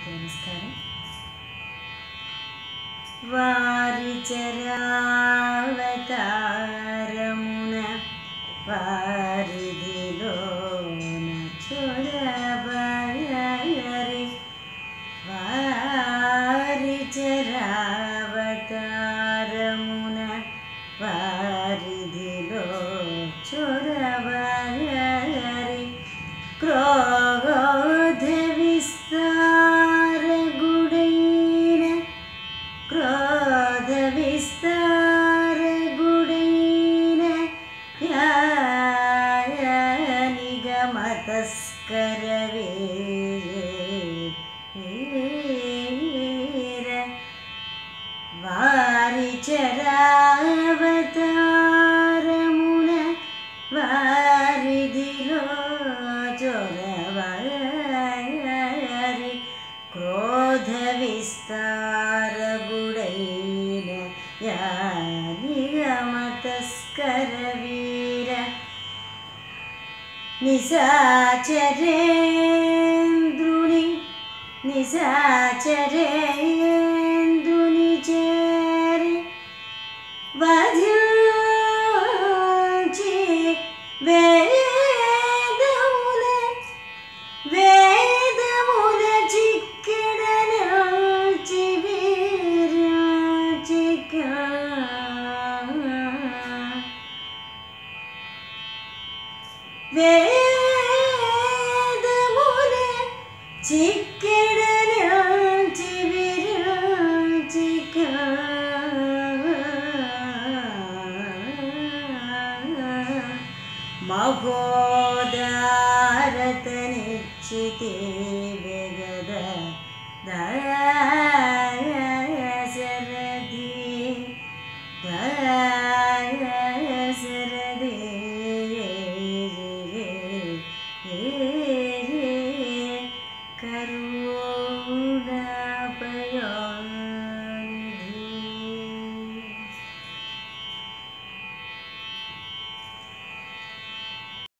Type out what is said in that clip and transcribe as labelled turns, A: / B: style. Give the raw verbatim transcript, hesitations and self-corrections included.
A: అందరికీ నమస్కారం. వారి చరావతారమున వారిదిలోన చొరబయరి వారి చరావతారమున వారిదిలో చొరబయరి క్రోధ విస్తార గుడైన క్రోధ విస్తార గుడైన నిగమతస్కర వీర వారి చరావతారమున వారిదిలో చొరబయరి క్రోధ విస్తార గుడైన నిగమతస్కర వీర నిశాచరేంద్రుని నిశాచరేంద్రుని చేరి వధించి వేదముల వేదముల చిక్కెడనుచి వీర్చిక వేదముల చిక్కెడనుచి వీర్చిక మహోదారతనిచ్చితే వెగద